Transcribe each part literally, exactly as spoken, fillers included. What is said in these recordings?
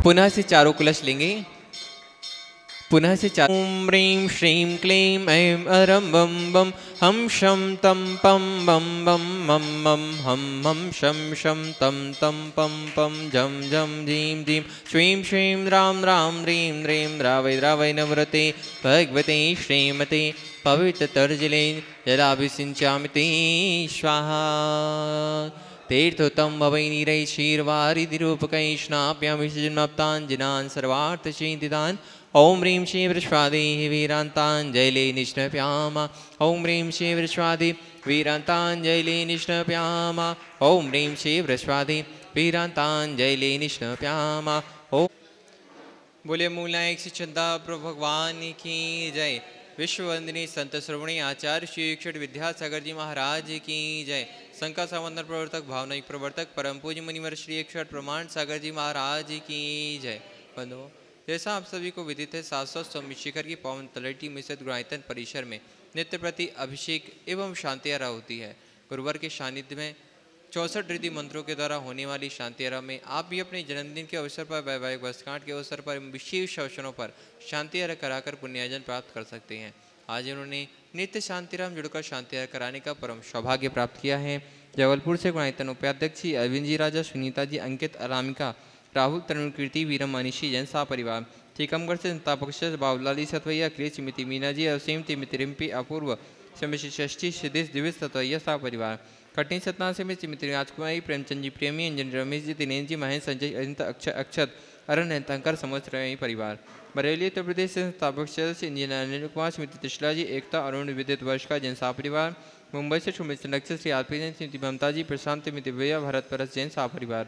पुनः से चारों कलश लेंगे। पुनः से चार ओम ह्रीं श्रीं क्लीं ऐं अरं बम बम हम शम तम पम बम बम मम मम हम हम शम शम तम तम पम पम जम जम जीं जीं श्रीं श्रीं राम राम ह्रीं ह्रीं द्रावै द्रावै नवरते भगवते श्रीमते पवित्रतर्जले जलाभिषिञ्चामि ते स्वाहा। तीर्थोत्तम भवै नीरै क्षीरवारिधिरूपकै स्नाप्यामि जन्मप्ताञ्जनान् सर्वार्थसिद्धिदान्। ओम ह्रीं श्रीं वृषभादेः वीरान्ताञ्जलि निष्णप्यामा। ओम ह्रीं श्रीं वृषभादे वीरान्ताञ्जलि निष्णप्यामा। ओम ह्रीं श्रीं वृषभादे वीरान्ताञ्जलि निष्णप्यामा। ओम बोले मूलनायक श्री चंदा प्रभु भगवान की जय। विश्ववंदनीय संत श्रवणी आचार्य श्री अक्षर विद्यासागर जी महाराज की जय। संका संवंदन प्रवर्तक भावनायिक प्रवर्तक परम पूज्य मुनिवर श्री अक्षर प्रमाण सागर जी महाराज की जय। बंधुओं, जैसा आप सभी को विदित है, शाश्वत स्वामी शिखर की पावन तलहटी में स्थित गुणायतन परिसर में नित्य प्रति अभिषेक एवं शांति आरा होती है। गुरुवार के सानिध्य में चौसठ रिद्धि मंत्रों के द्वारा होने वाली शांति आरा में आप भी अपने जन्मदिन के अवसर पर, वैवाहिक वर्षगांठ के अवसर पर, विशेष अवसरों पर शांति आरा कराकर पुण्यार्जन प्राप्त कर सकते हैं। आज उन्होंने नित्य शांतिराम जुड़कर शांति आरा कराने का परम सौभाग्य प्राप्त किया है। जबलपुर से गुणायतन उपाध्यक्ष अरविंद जी राजा, सुनीता जी, अंकित, अरामिका, राहुल, तरुण कीर्ति, वीरम, मनीषी, जैन सा परिवार, टीकमगढ़ से संतापक्ष बाबूलाली सतवैया, अखिलेश, श्रीमती मीना जी, असीम, श्रीमती रिम्पी, अपूर्व, श्रीमती षष्ठी, सिद्धेश, दिविश, सतवैया सा परिवार, कटनी सतना से में श्रीमती राजकुमारी, प्रेमचंद जी, प्रेमी, अंजन, रमेश जी, दिनेश जी, महेश, संजय, अजिंत, अक्षत, अक्षत, अरण, हंकर, समस्त परिवार, बरेली उत्तर प्रदेश से संस्थापक सदस्य इंजीनियर अनिल कुमार, श्रीमती तिशला जी, एकता, अरुण, विद्युत वर्ष का, जैन सा परिवार, मुंबई से श्रीमती संरक्षक श्री आरपी जैन, श्रीमती ममता जी, प्रशांत, श्रीमती भैया, भारत परस, जैन सा परिवार,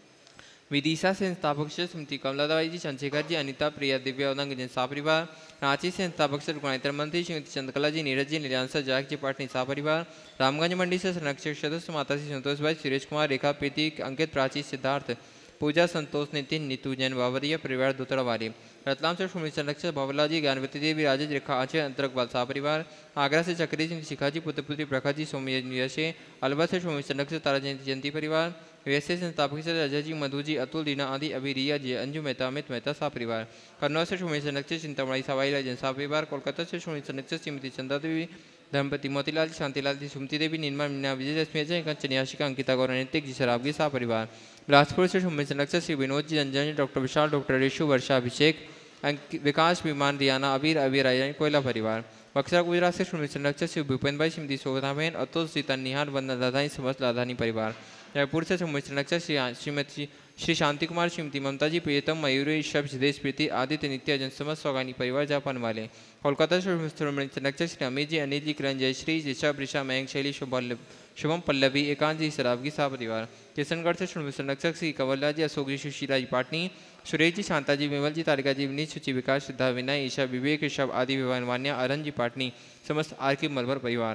विदिशा से संस्थापक श्रीमती कमलादाई जी, चंद्रशेखर जी, अनिता, प्रिया, दिव्या, उदंग, जैन सा परिवार, रांची से संस्थापक गुणायतर मंत्री श्रीमती चंद्रकला जी, नीरज जी, नीलांसा, जाक जी, पाटनी सा परिवार, रामगंज मंडी से संरक्षक सदस्य माता श्री संतोष भाई, सुरेश कुमार, रेखा, प्रीति, अंकित, प्राची, सिद्धार्थ, पूजा, संतोष, नितिन, नीतू, जैन, बावरिया परिवार, दोतड़ावारी, रतलाम से श्रीमती संरक्षक भवला जी, ज्ञानवती देवी, राजेश, रेखा, आचय, अंतरक बाल सा परिवार, आगरा से चक्री जी, शिखा जी, पुत्र पुत्री, प्रखा जी, सौम्य, अलवर से श्रीमती संरक्षक तारा जयंती जयंती परिवार, वैसे संस्थापक से अजय जी, मधु जी, अतुल, दीना आदि, अभी, रिया जी, अंजू मेहता, अमित मेहता सा परिवार, कन्नौज से श्रीमती संरक्षक चिंतामणि सवाई राजन सा परिवार, कोलकाता से श्रीमती संरक्षक श्रीमती चंदा देवी, धर्मपति मोतीलाल जी, शांतिलाल जी, सुमति देवी, निर्मल, मीना, विजय, रश्मि, अजय, चन्याशिका, अंकिता, गौर, नैतिक जी, शराबगी सा परिवार, बिलासपुर से श्रीमती संरक्षक श्री विनोद जी, अंजन जी, डॉक्टर विशाल, डॉक्टर रेशु, वर्षा, अभिषेक, विकास, विमान, रियाना, अबीर, अबीर, राजन, कोयला परिवार, बक्सर गुजरात से श्रीमती संरक्षक श्री भूपेन्द्र भाई, श्रीमती शोभना बहन, अतुल, सीता, निहार, वंदना, दादाई, समस्त लाधानी परिवार, जयपुर से श्रीमती संरक्षक श्री श्रीमती श्री शांति कुमार, श्रीमती ममता जी, प्रियतम, मयूरी, शब, सिद्धेश, प्रीति, आदित्य, नित्य, जन, समस्त सौगानी परिवार, जापान वाले, कोलकाता से श्रीमती संरक्षक श्री अमित जी, अनिल जी, किरण, जयश्री, ऋषभ, ऋषा, मयंक, शैली, शुभम, पल्लवी, एकांत जी, शराबगी सा परिवार, किशनगढ़ से श्रीमती संरक्षक श्री कंवरलाल जी, अशोक जी, सुशीला जी, पाटनी, सुरेश जी, शांता जी, विमल जी, तारिका जी, विनीत, सुचि, विकास, सिद्धा, विनय, ईशा, विवेक, ऋषभ आदि, विवान, वान्या, अरन जी, पाटनी, समस्त आर के मलभर परिवार,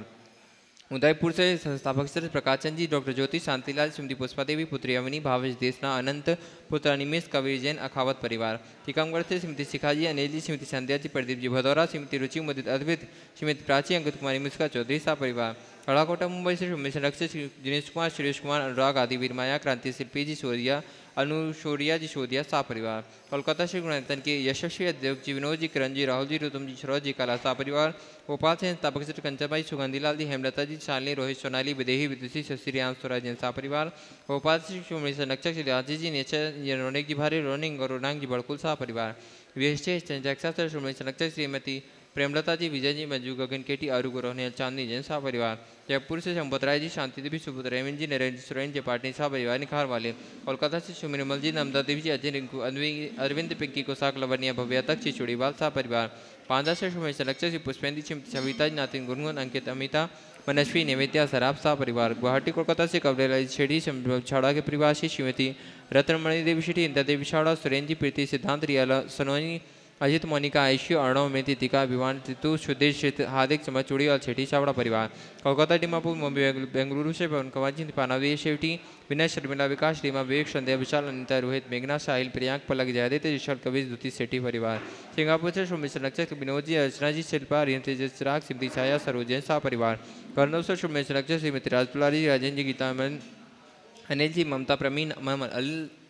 उदयपुर से संस्थापक सदस्य प्रकाश चंद जी, डॉक्टर ज्योति, शांतिलाल, श्रीमती पुष्पा देवी, पुत्री अवनी, भावेश, देशना, अनंत, पुत्र अनिमेश, कबीर जैन, अखावत परिवार, टीकमगढ़ से श्रीमती शिखा जी, अनिल जी, श्रीमती संध्या जी, प्रदीप जी, भदौरा, श्रीमती रुचि, मुदित, अद्वित, श्रीमती प्राची, अंकित कुमारी, मुस्का चौधरी सा परिवार, कड़ाकोटा मुंबई से श्रीमती संरक्षक दिनेश कुमार, सुरेश कुमार, अनुराग आदि, वीरमाया, क्रांति, शिल्पी जी, शोरिया, अनुशोरिया जी, शोदिया सा परिवार, कोलकाता श्री गुणायतन के यशस्वी अध्यक्ष जी, विनोद जी, किरण जी, राहुल जी, रुतम जी, सरोज जी, कला सा परिवार, भोपाल से संस्थापक श्री कंचनबाई, सुगंधीलाल जी, हेमलता जी, शालिनी, रोहित, सोनाली, विदेही, विदुषी, शशि, स्वराज सा परिवार, भोपाल से श्री संरक्षक श्री राजी जी, नेचर, रोनिक जी, भारी, रोनिंग, गौरनांग जी, बड़कुल सा परिवार, विशेष श्री संरक्षक श्रीमती प्रेमलता जी, विजय जी, मंजू, गगन, केटी, आरू, रोहनियल, चांदनी, जैन सा परिवार, जयपुर से संपत राय जी, शांति देवी, सुपुत्र रेविंद जी, नरेंद्र सुरेन जी, पाटनी सा परिवार, निखार वाले, कोलकाता से सुमिरमल जी, नमदा देवी जी, अजय, रिंकू, अरविंद, पिंकी, कोसाक, लवनिया, भव्या तक, श्री चूड़ीवाल सा परिवार, पांदा से संरक्षक श्री पुष्पेंद्र, श्रीमती सविता जी, नातिन, गुनगुन, अंकित, अमिता, मनस्वी, निवेद्या, सराब सा परिवार, गुवाहाटी कोलकाता से कवलेला शेठी, छाड़ा के परिवार से श्रीमती रत्नमणि देवी शेठी, इंदा देवी छाड़ा, सुरेन जी, प्रीति, सिद्धांत, रियाला, सनोनी, अजित, मोनिका, आयशु, अर्णव, मेथी, तिका, विवान, तितु, सुदेश, हार्दिक, चमच, चूड़ी और छेठी छावड़ा परिवार, कोलकाता, डिमापुर, मुंबई, बेंगलुरु से पवन कुमार जी, पानावी, शेवटी, विनय, शर्मिला, विकास, रीमा, विवेक, संध्या, विशाल, अनिता, रोहित, मेघना, साहिल, प्रियांक, पलक, जयादित्य, विशाल, कविश, द्युति, सेठी परिवार, सिंगापुर से श्रीमती संरक्षक विनोद जी, अर्चना जी, शिल्पा, रियन, तेजस, चिराग, सिमती, छाया, सरोजन सा परिवार, कन्नौज से श्रीमती संरक्षक श्रीमती राजपुलारी, राजेंद्र जी, गीता, अनिल जी, ममता, प्रवीण, मोहम्मद अल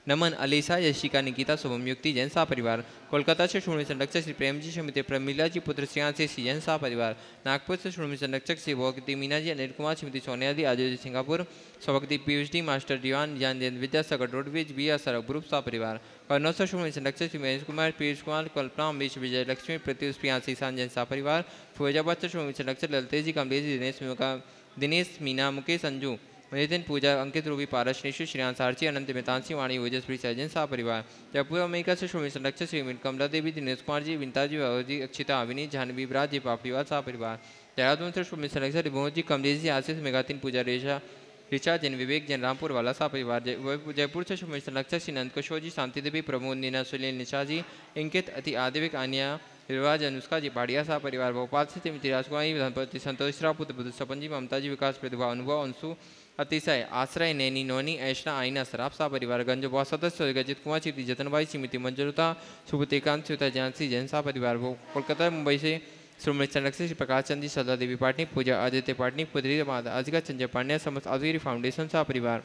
नमन, अलीसा, यशिका, निकिता, शुभम, युक्ति, जैन सा परिवार। कोलकाता से श्रोमणी संरक्षक श्री प्रेम जी, श्रीमती प्रमिला जी, पुत्र श्रियां से श्री जैन सा परिवार। नागपुर से श्रोमणी संरक्षक श्री भोगती मीना जी, अनिल कुमार, श्रीमती सोनिया दी, आजू जी सिंगापुर। सौभगती पीयूष डी, master Diwan Gyan Jain Vidyasagar roadways B R सरक ग्रुप सा परिवार। कन्नौज से श्रोमणी संरक्षक श्री महेश कुमार, पीयूष कुमार, कल्पना, अमरीश, विजय लक्ष्मी, प्रत्युष, प्रियांशी, जैन सा परिवार। फिरोजाबाद से श्रोमणी संरक्षक ललतेज जी, कमलेश जी, दिनेश दिनेश मीना, मुकेश, अंजू, नितिन, पूजा, अंकित, रूबी, पारस, निशु, श्रेयांश, आरची, अनंत, मेतांशी, वाणी, ओजस्वी, सैजन सा परिवार। जयपुर अमेरिका से श्रोमणी संरक्षक श्री कमला देवी, दिनेश कुमार जी, विंता जी, जी, अक्षिता, अविनी, जानवी, ब्राज जी, पापड़ीवाल सा परिवार। देहरादून से श्रोमणी संरक्षक रिभोज जी, कमलेश जी, आशीष, मेघातिन, पूजा, रेशा, ऋचा, जैन विवेक, जैन रामपुर वाला सा परिवार। जयपुर से श्रोमणी संरक्षक श्री नंद किशोर जी, शांति देवी, प्रमोद, नीना, सुनील, निशा जी, इंकित, अति, आदिविक, आनिया, रिवाज, अनुष्का जी, भाड़िया सा परिवार। भोपाल से श्रीमती राजकुमारी, धनपति, संतोष राव, पुत्र बुद्ध सपन जी, ममता जी, विकास, प्रतिभा, अनुभव, अंशु, अतिशय, आश्रय, नैनी, नोनी, ऐशना, आईना, सराफ सा परिवार। गंज बहुत सदस्य गजित कुमार, श्रीमती जतनबाई, श्रीमती मंजुलता, सुबुतेकांत, श्रीता झांसी, जैन सा परिवार। कोलकाता मुंबई से श्रोमणी संरक्षक श्री प्रकाश चंद जी, सदा देवी पाटनी, पूजा आदित्य पाटनी, पुत्री अजिका चंद्र पांड्या, समस्त अधूरी फाउंडेशन सा परिवार।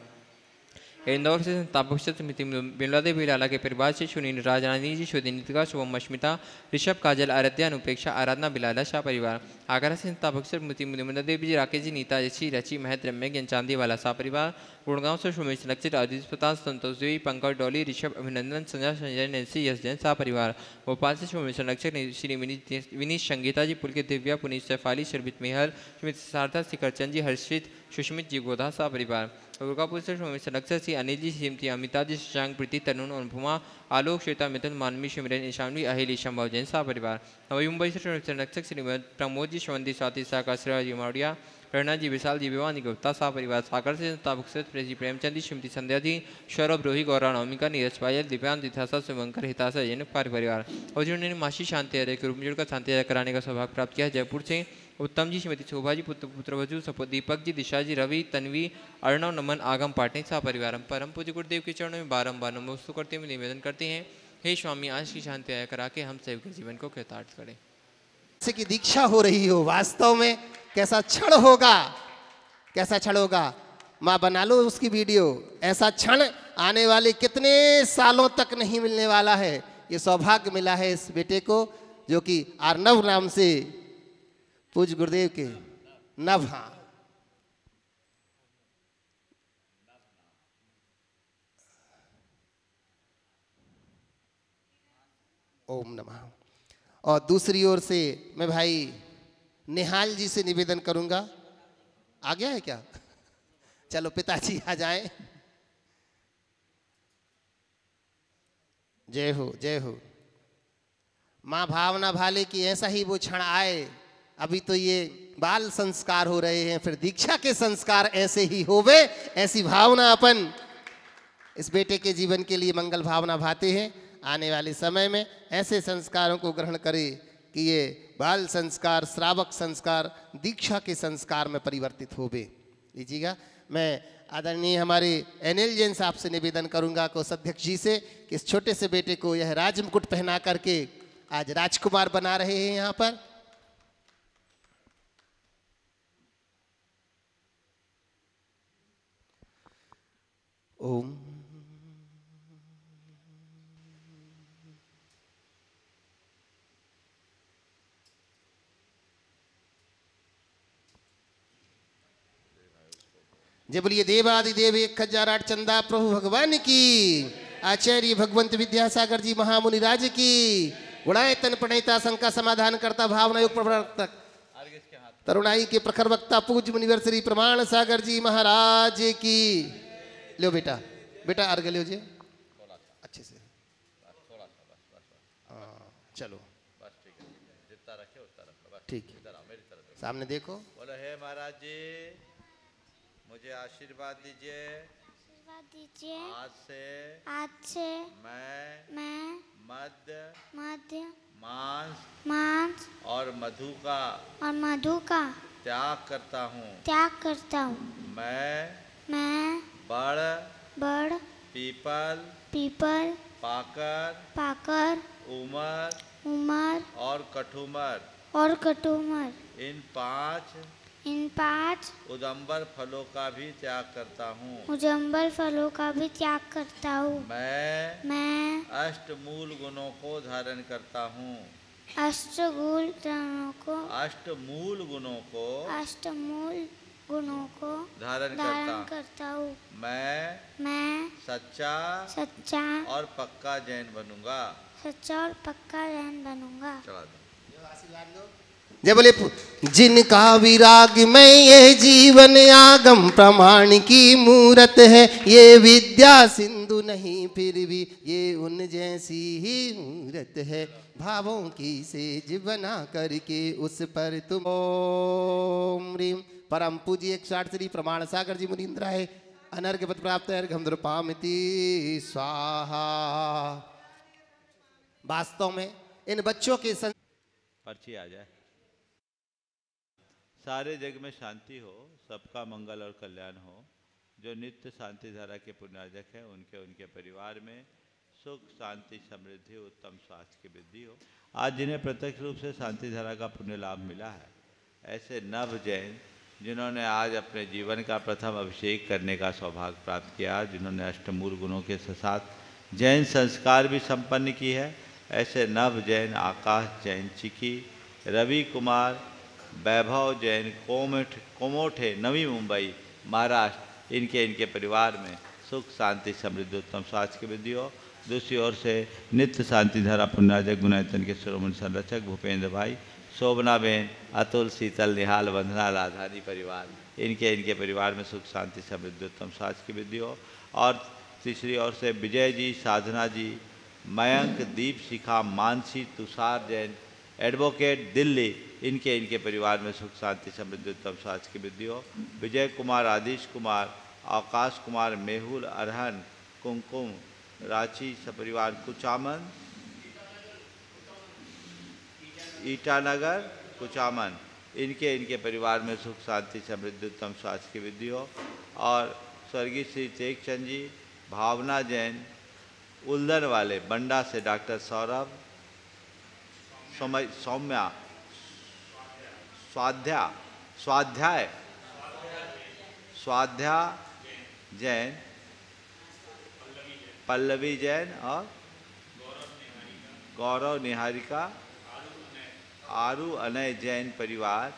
इंदौर से संस्थापक समिति बिमला देवी लाला के परिवार से सुनील राजरानी जी, शुद्धि नितिका, शुभम, अश्मिता, ऋषभ, काजल, आराध्या, अनुपेक्षा, आराधना, बिलाला शाह परिवार। आगरा से संस्थापक समिति बिमला देवी जी, राकेश जी, नीता, यशी, रची, महत, रम्य, ज्ञान चांदी वाला सा परिवार। गुड़गांव से श्रोमणी संरक्षक आदित्य प्रताप, संतोष देवी, पंकज, डॉली, ऋषभ, अभिनंदन, संजय, संजय, नैन्सी, यश जैन सा परिवार। भोपाल से श्रोमणी संरक्षक श्री विनीत, संगीता जी, पुलकित, दिव्या, पुनीत, सैफाली, शर्बित, मेहर, श्रीमती शारदा, शिखरचंद जी, हर्षित, सुष्मित जी, गोधा सा परिवार। दुर्गापुर से श्रोमणी संरक्षक श्री अनिल जी, श्रीमती अमिता जी, शशांक, प्रीति, तरुण, अनुपमा, आलोक, श्वेता, मिथुन, मानवी, शिमरन, ईशानवी, अहिली, शंभव, जैन सा परिवार। नवी मुंबई से श्रोमणी संरक्षक श्री प्रमोद जी, श्रवंती, स्वाति, साका, श्रेया जी, मौर्या, प्रेरणा जी, विशाल जी, विवानी, गुप्ता सा परिवार। सागर से संस्थापक श्री प्रेमचंद जी, श्रीमती संध्या जी, सौरभ, रोही, गौरा, नवमिका, नीरज पायल, दिव्यांग, दिथासा, शुभंकर, हितासा, जैन परिवार। और जिन्होंने मासी शांति हरे के रूप में जुड़कर शांति हरे कराने का सौभाग्य प्राप्त किया है। जयपुर से उत्तम जी, श्रीमती शोभा जी, पुत्र पुत्रवधु, सपो, दीपक जी, दिशा जी, रवि, तन्वी, अर्णव, नमन, आगम, पाटनी सा परिवार। परम पूज्य गुरुदेव के चरणों में बारंबार नमस्कार करते हुए निवेदन करते हैं, हे स्वामी, आज की शांति आया करा के हम सबके जीवन को कृतार्थ करें। जैसे कि दीक्षा हो रही हो, वास्तव में कैसा क्षण होगा, कैसा क्षण होगा। माँ बना लो उसकी वीडियो। ऐसा क्षण आने वाले कितने सालों तक नहीं मिलने वाला है। ये सौभाग्य मिला है इस बेटे को, जो कि अर्णव नाम से पूज्य गुरुदेव के नभ। हाँ, ओम नमः। और दूसरी ओर से मैं भाई निहाल जी से निवेदन करूंगा। आ गया है क्या? चलो पिताजी आ जाएं। जय हो, जय हो। माँ भावना भाले की ऐसा ही वो क्षण आए। अभी तो ये बाल संस्कार हो रहे हैं, फिर दीक्षा के संस्कार ऐसे ही होवे। ऐसी भावना अपन इस बेटे के जीवन के लिए मंगल भावना भाते हैं। आने वाले समय में ऐसे संस्कारों को ग्रहण करे कि ये बाल संस्कार, श्रावक संस्कार, दीक्षा के संस्कार में परिवर्तित होवे। लीजिएगा, मैं आदरणीय हमारे अनिल जैन साहब से निवेदन करूंगा, कोषाध्यक्ष जी से, कि इस छोटे से बेटे को यह राजमुकुट पहना करके आज राजकुमार बना रहे हैं यहाँ पर। ओम जय बोलिए देवादिदेव एक हजार आठ चंदा प्रभु भगवान की। आचार्य भगवंत विद्यासागर जी महामुनि राज की। गुणायतन प्रणेता शंका समाधान करता भावना योग प्रवर्तक तरुणाई के प्रखर वक्ता पूज्य मुनिवर श्री प्रमाण सागर जी महाराज की। लो बेटा, बेटा अर्घ लो जी अच्छे से। हाँ चलो ठीक है, सामने देखो। बोलो हे महाराज जी, मुझे आशीर्वाद दीजिए। आशीर्वाद दीजिए। आज से आज से मैं मैं मध्य मध्य मांस मांस और मधु का और मधु का त्याग करता हूँ। त्याग करता हूँ। मैं मैं बड़ बड़ पीपल पीपल पाकर पाकर उमर उमर और कठुमर और कटुमर इन पांच इन पांच उदंबर फलों का भी त्याग करता हूँ। उजम्बल फलों का भी त्याग करता हूँ। मैं मैं अष्टमूल गुणों को धारण करता हूँ। अष्टगुण गुणों को अष्टमूल गुणों को अष्टमूल गुणों को धारण धारण करता करता हूँ। मैं मैं सच्चा सच्चा और पक्का जैन बनूंगा। सच्चा और पक्का जैन बनूंगा। चला दो। जय बोले पु- जिनका विराग में ये जीवन आगम प्रमाण की मूरत है, ये विद्या सिंधु नहीं फिर भी ये उन जैसी ही मूरत है, भावों की सेज बना करके उस पर तुम ओम ह्रीम परम पूज्य एक साठ श्री प्रमाण सागर जी मुनीन्द्राय अनर्घ्य पद प्राप्त है अर्घ्यम द्रपामिति स्वाहा। वास्तव में इन बच्चों के सं... पर्ची आ जाए। सारे जग में शांति हो, सबका मंगल और कल्याण हो। जो नित्य शांति धारा के पुण्यार्जक हैं उनके उनके परिवार में सुख शांति समृद्धि उत्तम स्वास्थ्य की वृद्धि हो। आज जिन्हें प्रत्यक्ष रूप से शांति धारा का पुण्य लाभ मिला है, ऐसे नव जैन जिन्होंने आज अपने जीवन का प्रथम अभिषेक करने का सौभाग्य प्राप्त किया, जिन्होंने अष्टमूल गुणों के साथ जैन संस्कार भी संपन्न की है, ऐसे नव जैन आकाश जैन चिकी, रवि कुमार, वैभव जैन कोमठ कोमोठे नवी मुंबई महाराष्ट्र, इनके इनके परिवार में सुख शांति समृद्धि उत्तम स्वास्थ्य की वृद्धि हो। दूसरी ओर से नित्य शांति धारा पुण्यार्जक गुणायतन के शिरोमणि संरक्षक भूपेंद्र भाई, शोभना बहन, अतुल शीतल निहाल वंदना राधानी परिवार, इनके इनके परिवार में सुख शांति समृद्धि उत्तम स्वास्थ्य की वृद्धि हो। और तीसरी ओर से विजय जी, साधना जी, मयंक, दीप शिखा, मानसी, तुषार जैन एडवोकेट दिल्ली, इनके इनके परिवार में सुख शांति समृद्धि उत्तम स्वास्थ्य की वृद्धि हो। विजय कुमार, आदिश कुमार, आकाश कुमार, मेहुल, अरहन, कुमकुम, रांची सपरिवार, कुचामन, ईटानगर, कुचामन, इनके इनके परिवार में सुख शांति समृद्धि उत्तम स्वास्थ्य की वृद्धि हो। और स्वर्गीय श्री टेकचंद जी, भावना जैन, उल्दन वाले बंडा से डॉक्टर सौरभ, सौम्या, स्वाध्या स्वाध्याय स्वाध्या जैन, पल्लवी जैन और गौरव निहारिका, आरू अनय जैन परिवार,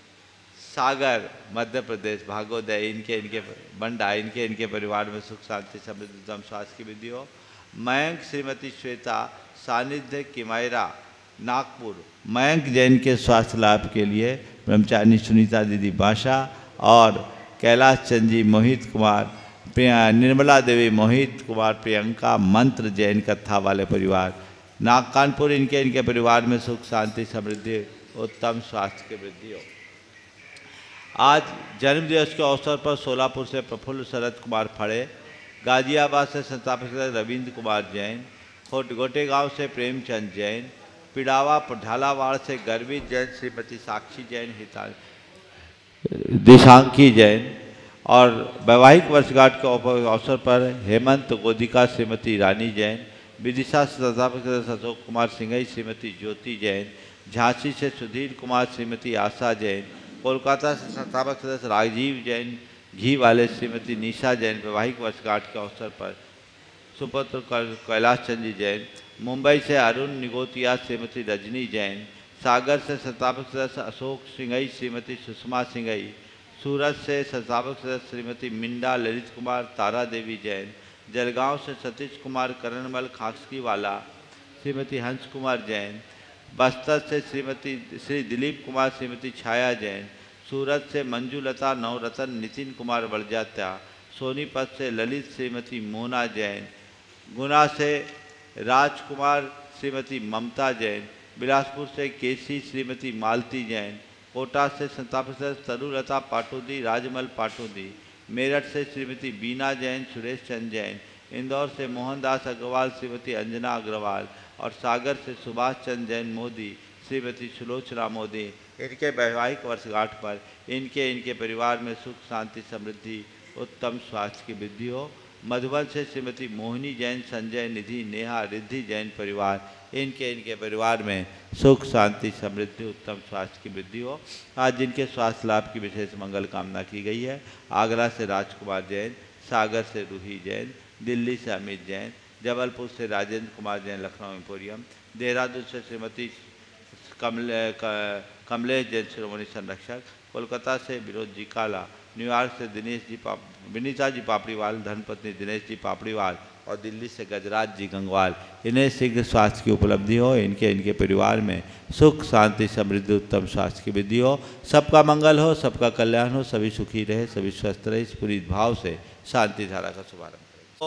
सागर मध्य प्रदेश भागोदय, इनके इनके बंडा, इनके इनके परिवार में सुख शांति समृद्धि उत्तम स्वास्थ्य की वृद्धि हो। मयंक श्रीमती श्वेता, सानिध्य किमायरा नागपुर, मयंक जैन के स्वास्थ्य लाभ के लिए ब्रह्मचारिणी सुनीता दीदी बाशा और कैलाश चंद जी, मोहित कुमार, प्रिया, निर्मला देवी, मोहित कुमार, प्रियंका, मंत्र जैन कथा वाले परिवार, नाग कानपुर, इनके इनके परिवार में सुख शांति समृद्धि उत्तम स्वास्थ्य की वृद्धि हो। आज जन्मदिवस के अवसर पर सोलापुर से प्रफुल्ल शरद कुमार फड़े, गाजियाबाद से संस्थापक रविंद्र कुमार जैन, गोटे गांव से प्रेमचंद जैन, पिड़ावा झालावाड़ से गर्वित जैन श्रीमती साक्षी जैन, हिता दिशांकी जैन, और वैवाहिक वर्षगांठ के अवसर पर हेमंत गोदिका श्रीमती रानी जैन, विदिशा से संस्थापक सदस्य अशोक कुमार सिंघई श्रीमती ज्योति जैन, झांसी से सुधीर कुमार श्रीमती आशा जैन, कोलकाता से संस्थापक सदस्य राजीव जैन, घी वाले श्रीमती निशा जैन, वैवाहिक वर्षगांठ के अवसर पर सुपुत्र कैलाश चंद जी जैन, मुंबई से अरुण निगोतिया श्रीमती रजनी जैन, सागर से संस्थापक सदस्य अशोक सिंघई श्रीमती सुषमा सिंघई, सूरत से संस्थापक सदस्य श्रीमती मिंडा ललित कुमार तारा देवी जैन, जलगांव से सतीश कुमार करणमल खासकी वाला श्रीमती हंस कुमार जैन, बस्तर से श्रीमती श्री दिलीप कुमार श्रीमती छाया जैन, सूरत से मंजूलता नवरतन नितिन कुमार बड़जात्या, सोनीपत से ललित श्रीमती मोना जैन, गुना से राजकुमार श्रीमती ममता जैन, बिलासपुर से केसी श्रीमती मालती जैन, कोटा से संस्थापक सदस्य तरुलता पाटोदी राजमल पाटोदी, मेरठ से श्रीमती बीना जैन सुरेश चंद जैन, इंदौर से मोहनदास अग्रवाल श्रीमती अंजना अग्रवाल, और सागर से सुभाष चंद्र जैन मोदी श्रीमती सुलोचना मोदी, इनके वैवाहिक वर्षगांठ पर इनके इनके परिवार में सुख शांति समृद्धि उत्तम स्वास्थ्य की वृद्धि हो। मधुबन से श्रीमती मोहिनी जैन, संजय, निधि, नेहा, रिद्धि जैन परिवार, इनके इनके परिवार में सुख शांति समृद्धि उत्तम स्वास्थ्य की वृद्धि हो। आज जिनके स्वास्थ्य लाभ की विशेष मंगल कामना की गई है, आगरा से राजकुमार जैन, सागर से रूही जैन, दिल्ली से अमित जैन, जबलपुर से राजेंद्र कुमार जैन लखनऊ एम्पोरियम, देहरादून से श्रीमती कमले कमलेश जैन शिरोमणि संरक्षक, कोलकाता से विनोद जी काला, न्यूयॉर्क से दिनेश जी पाप विनीता जी पापड़ीवाल धर्मपत्नी दिनेश जी पापड़ीवाल और दिल्ली से गजराज जी गंगवाल, इन्हें शीघ्र स्वास्थ्य की उपलब्धि हो। इनके इनके परिवार में सुख शांति समृद्धि उत्तम स्वास्थ्य की वृद्धि हो। सबका मंगल हो, सबका कल्याण हो, सभी सुखी रहे, सभी स्वस्थ रहे। इस पूरी भाव से शांति धारा का शुभारंभ करें।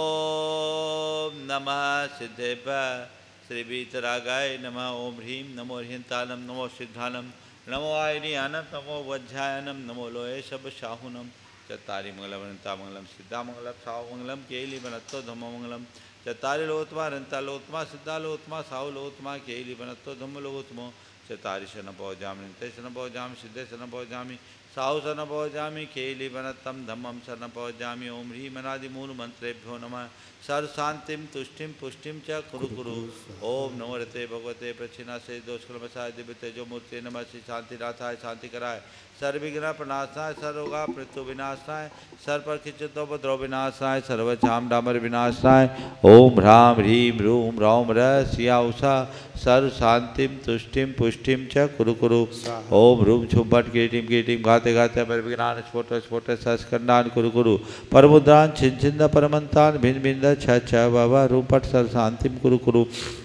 ओम नमः सिद्धेभ्य श्री वीतरागाय नमः। ओम ह्रीं नमो ह्रियंतानम नमो सिद्धानम नमो आयनियानम नमो वज्रायनम नमो लोये शब शाहुनम चत्तारि मंगलम अनंता मंगलम सिद्धा मंगलम साहु मंगलम केली बनत्तो धम्म मंगलम चत्तारि लोत्मा अनंता लोत्मा सिद्धा लोत्मा साहु लोत्मा केली बनत्तो धम्म लोत्मो चत्तारि शन पौजामि नित्य शन पौजामि सिद्धे शन पौजामि साहु सन पौजामि केली बनत्तम धम्मम शन पौजामि। ओम ह्रीं मनादि मूल मंत्रेभ्यो नमः। सर्व शांतिम तुष्टिम पुष्टिम च कुरु कुरु। ओम नमो रते भगवते प्रचिना से दोषकलमसाय दिव्य तेजो मूर्ति नमः। श्री शांतिनाथाय शांति कराय सर्वविघ्न प्रनाशाय सर्वगा मृत्यु विनाशाय सर्वपरिचितोपद्रव विनाशाय सर्वचाम डामर विनाशाय। ओम ह्रां ह्रीं ह्रूं रौम र सिया उषा सर्व शांतिम तुष्टिम पुष्टिम च कुरु कुरु। ओम ह्रूं छुम्भट कीटिम कीटिम घाते घाते पर विघ्नान स्फोट स्फोट सस्कंडान कुरु कुरु। परमुद्रान छिन छिंद परमंतान भिन्न भिन्न छ छ बाबा रूपट सर्व शांतिम कुरु कुरु।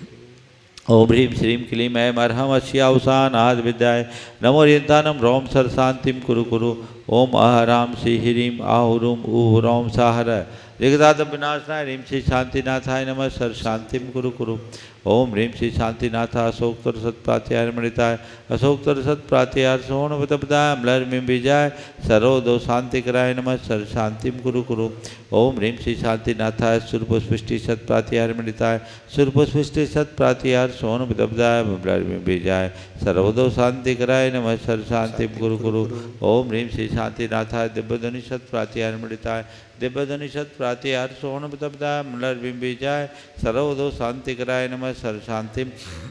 ओम ह्रीं श्रीं क्लीं ऐं अर्हम् अस्यावसान आद विद्याय नमो ह्रियंतानम रोम सर शांतिम कुरु कुरु। ओम अहराम श्री ह्रीं आहुरुम ऊह रोम साहर जगदाद विनाशनाय ह्रीं श्री शांतिनाथाय नमः सर शांतिम कुरु कुरु। ओम ह्रीं श्री शांतिनाथ अशोकतर सत्प्रात्याय मणिताय अशोकतर सत्प्रात्याय सोनवतपदाय म्लर में बीजाय सर्वदो शांति कराय नमः सर शांतिम कुरु कुरु। ओम ह्रीं श्री शांतिनाथाय सुरपुष्पृष्टि सत्प्रात्याय मणिताय सुरपुष्पृष्टि सत्प्रात्याय सोनवतपदाय म्लर में बीजाय सर्वदो शांति कराय नमः सर शांतिम कुरु कुरु। ओम ह्रीं श्री शांतिनाथाय दिव्यध्वनि सत्प्रात्याय मणिताय दिव्यध्वनि सत्प्रात्याय सोनवतपदाय म्लर में बीजाय सर्वदो शांति कराय नमः सर शांतिम।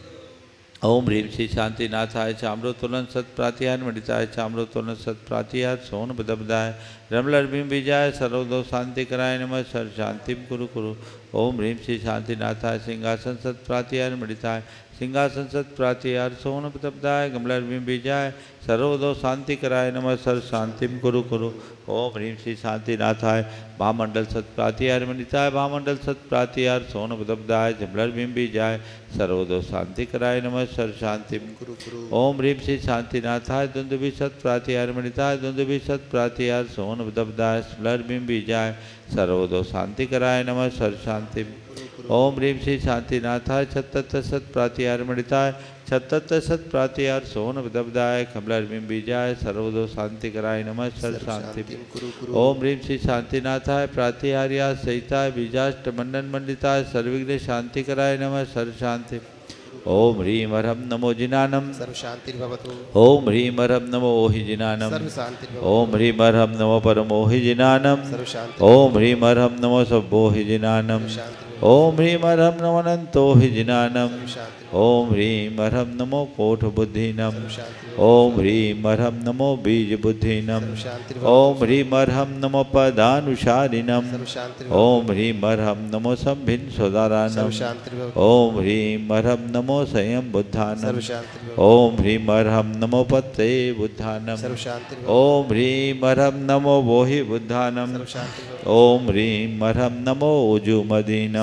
ओम ह्रीं श्री शांतिनाथाय चाम्रोत्तोलन सत्प्रात्याय मणिताय चाम्रोत्तोलन सत्प्रात्याय सोन बदबदाय रमलर बिम बीजाय सर्वदो शांति कराय नमः सर शांतिम कुरु कुरु। ओम ह्रीं श्री शांतिनाथाय सिंहासन सत्प्रात्याय मणिताय सिंहासन सत्प्रात्याय सोन बदबदाय गमलर बिम बीजाय सर्वदो शांति कराय नमः सर शांतिम कुरु कुरु। ओम ह्रीं श्री शांतिनाथाय महामंडल सत्प्रात्याय मणिताय महामंडल सत्प्रात्याय सोन बदबदाय जमलर बिम बीजाय सर्वदो शांति कराय नमः सर शांतिम कुरु कुरु। ओम ह्रीं श्री शांतिनाथाय दुंदुभि सत्प्रात्याय मणिताय दुंदुभि सत्प्रात्याय सोन बदबदाय स्मलर बिम बीजाय सर्वदो शांति कराय नमः सर शांतिम। ओम ह्रीं श्री शांतिनाथाय छत्तर सत्प्रात्याय मणिताय छत्तर सत्प्रात्याय सोन बदबदाय कमलर बिम बीजाय सर्वदो शांति कराय नमः सर शांतिम। ओम ह्रीं श्री शांतिनाथाय प्रात्यार्या सहिताय बीजाष्ट मंडन मंडिताय सर्वविघ्न शांति कराय नमः सर शांतिम। ओम ह्रीं अर्हं नमो जिनानम सर्व शांतिर्भवतु। ओम ह्रीं अर्हं नमो ओहि जिनानम सर्व शांतिर्भवतु। ओम ह्रीं अर्हं नमो परमोहि जिनानम सर्व शांति। ओम ह्रीं अर्हं नमो सब्बोहि जिनानम ओम ह्रीं अर्हं नमो अनंतोहि जिनानम ओम ह्रीं अर्हं नमो कोठ बुद्धिनम ओम ह्रीं अर्हं नमो बीज बुद्धिनम ओम ह्रीं अर्हं नमो पदानुसारिणम ओम ह्रीं अर्हं नमो संभिन्न सोदारानम ओम ह्रीं अर्हं नमो संयम बुद्धानम ओम ह्रीं अर्हं नमो पत्ते बुद्धानम ओम ह्रीं अर्हं नमो वोहि बुद्धानम ओम ह्रीं अर्हं नमो उजुमदीनम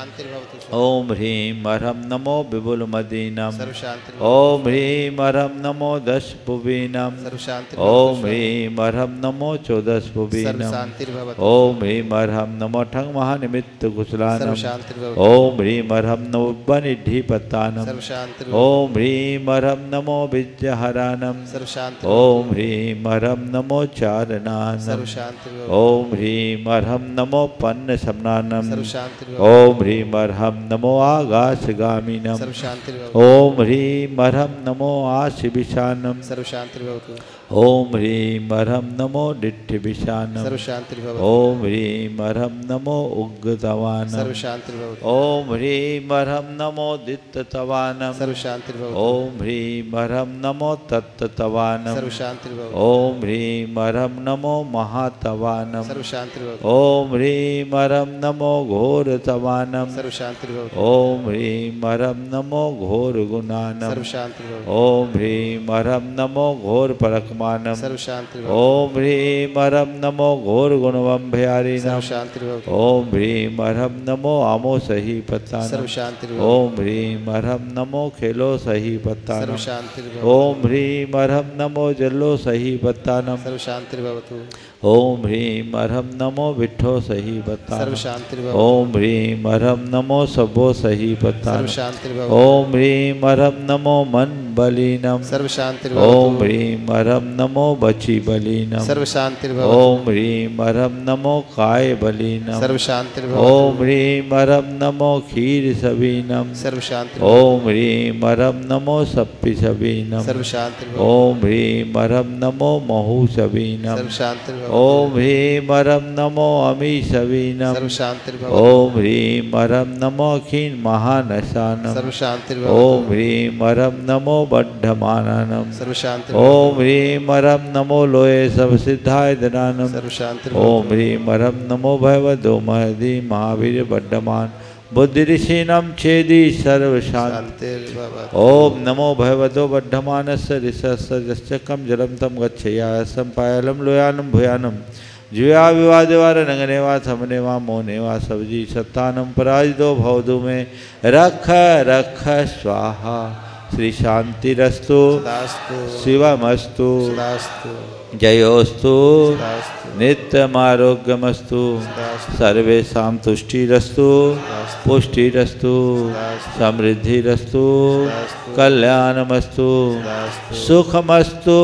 ओम ह्रीं अर्हं नमो विपुल मदीनम ओम ह्रीं अर्हं नमो दश भुवीनम ओम ह्रीं अर्हं नमो चौदश भुवीनम ओम ह्रीं अर्हं नमो ठंग महानिमित्त कुशलानम ओम ह्रीं अर्हं नमो बनिधिपतानम ओम ह्रीं अर्हं नमो विद्याहरानम ओम ह्रीं अर्हं नमो चारणानम ओम ह्रीं अर्हं नमो पन्न समनानम ओम ह्रीं अर्हं नमो आकाशगामिनम ओम ह्रीं अर्हं नमो आशिविशानम ओम ह्रीं अर्हं नमो डिट्ठिविषाणं सर्व शांतिर्भवतु। ओम ह्रीं अर्हं नमो उग्गतवानं सर्व शांतिर्भवतु। ओम ह्रीं अर्हं नमो दित्ततवानं सर्व शांतिर्भवतु। ओम ह्रीं अर्हं नमो तत्ततवानं सर्व शांतिर्भवतु। ओम ह्रीं अर्हं नमो महातवानं सर्व शांतिर्भवतु। ओम ह्रीं अर्हं नमो घोरतवानं सर्व शांतिर्भवतु। ओम ह्रीं अर्हं नमो घोरगुणानं सर्व शांतिर्भवतु। ओम ह्रीं अर्हं नमो घोरपरकमानं सर्व शांतिर्भवतु। ओम ह्रीं अर्हं नमो घोरगुणवंभयारिणं सर्व शांतिर्भवतु। ओम ह्रीं अर्हं नमो आमोसहीपत्तानं सर्व शांतिर्भवतु। ओम ह्रीं अर्हं नमो खेलोसहीपत्तानं सर्व शांतिर्भवतु। ओम ह्रीं अर्हं नमो जल्लोसहीपत्तानं सर्व शांतिर्भवतु। ओम ह्रीं अर्हं नमो विट्ठोसहीपत्तानं सर्व शांतिर्भवतु। ओम ह्रीं अर्हं नमो सभोसहीपत्तानं सर्व शांतिर्भवतु। ओम ह्रीं अर्हं नमो मनबलीनं सर्व शांतिर्भवतु। ओम ह्रीं अर्हं नमो बचिबलीनं सर्व शांतिर्भवतु। ओम ह्रीं अर्हं नमो कायबलीनं सर्व शांतिर्भवतु। ओम ह्रीं अर्हं नमो क्षीरसवीनं सर्व शांतिर्भवतु। ओम ह्रीं अर्हं नमो सप्पिसवीनं सर्व शांतिर्भवतु। ओम ह्रीं अर्हं नमो महूसवीनं सर्व शांतिर्भवतु। ओम ह्रीं अर्हं नमो अमीसवीनं सर्व शांतिर्भवतु। ओम ह्रीं अर्हं नमो क्षीण महानशानं सर्व शांतिर्भवतु। ओम ह्रीं अर्हं नमो बद्धमानानं सर्व शांतिर्भवतु। ओम ह्रीं अर्हं नमो लोये सबसिद्धाय ददानं सर्व शांतिर्भवतु। ओम ह्रीं अर्हं नमो भगवतो महदी महावीर बद्धमान बुद्धि ऋषीणं छेदी सर्व शांति शांतिर्भवतु। ओम नमो भगवतो बद्धमानस्य ऋषस्यकं जलं तं गच्छयासं पायलं लोयानं भूयानं जुया विवादेवार नंगनेवा थमनेवा मोनेवा सब्जी सत्तानं पराजितो भवदु में रख रख स्वाहा श्री शांतिरस्तु सदास्तु। शिवमस्तु सदास्तु। जयोस्तु सदास्तु। नित्यमारोग्यमस्तु सर्वेषां तुष्टिरस्तु पुष्टिरस्तु समृद्धिरस्तु कल्याणमस्तु सुखमस्तु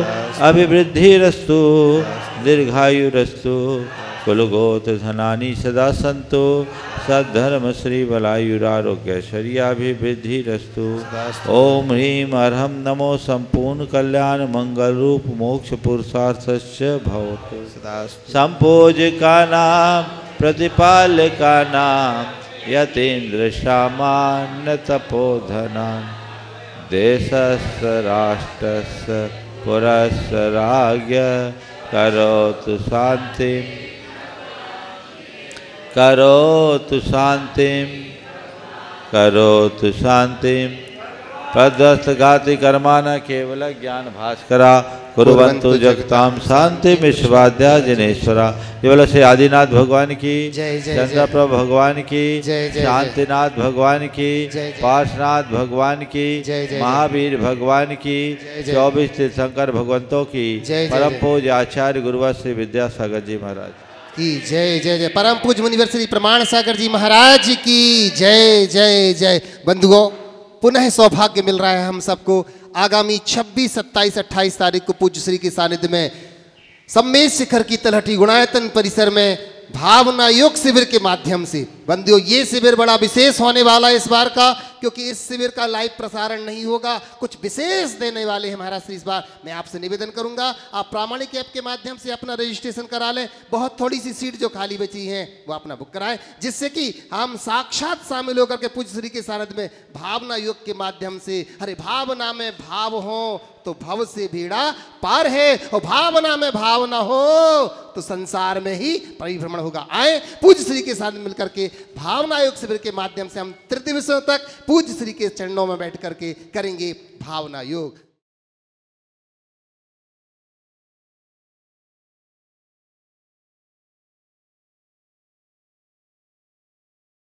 अभिवृद्धिरस्तु दीर्घायुरस्तु कुलगोत्र धनानि सदा सन्तु सद्धर्म श्री बलायुरारोग्यश्वर्याभिवृद्धिरस्तु ओम ह्रीं अर्हं नमो संपूर्ण कल्याण मंगल रूप मोक्ष पुरुषार्थस्य भवतु संपूज्यका नाम प्रतिपालका नाम यतीन्द्र सामान्य तपोधना देशस्य राष्ट्रस्य पुरस्य राज्ञ करोतु शांतिं करोतु शांतिं करोतु शांतिं पदस्थ घाति कर्माण केवल ज्ञान भास्करा कुर्वन्तु जगतां शांति विश्वाद्या जनेश्वरा। केवल से आदिनाथ भगवान की जय जय चंद्रप्रभ भगवान की जय जय शांतिनाथ भगवान की जय जय पार्श्वनाथ भगवान की जय जय महावीर भगवान की जय जय चौबीस तीर्थंकर भगवंतों की जय जय परम जय। पूज्य आचार्य गुरुवर श्री विद्यासागर जी महाराज की जय जय जय। परम पूज्य मुनिवर श्री प्रमाण सागर जी महाराज की जय जय जय। बंधुओं पुनः सौभाग्य मिल रहा है हम सबको आगामी छब्बीस सत्ताईस अट्ठाईस तारीख को पूज्य श्री के सानिध्य में सम्मेद शिखर की तलहटी गुणायतन परिसर में भावना योग शिविर के माध्यम से। बंधुओं ये शिविर बड़ा विशेष होने वाला है इस बार का, क्योंकि इस शिविर का लाइव प्रसारण नहीं होगा, कुछ विशेष देने वाले हैं महाराज श्री इस बार। मैं आपसे निवेदन करूंगा आप प्रामाणिक ऐप के माध्यम से अपना रजिस्ट्रेशन करा लें। बहुत थोड़ी सी सीट जो खाली बची हैं वो अपना बुक कराएं, जिससे कि हम साक्षात शामिल होकर के पूज्य श्री के सानिध्य में भावना योग के माध्यम से, अरे भावना में भाव हो तो भव से भीड़ा पार है, और भावना में भावना हो तो संसार में ही परिभ्रमण होगा। आए पूज्य श्री के साथ मिलकर के भावना योग शिविर के माध्यम से हम तृतीय विषयों तक पूज्य श्री के चरणों में बैठ करके करेंगे भावना योग।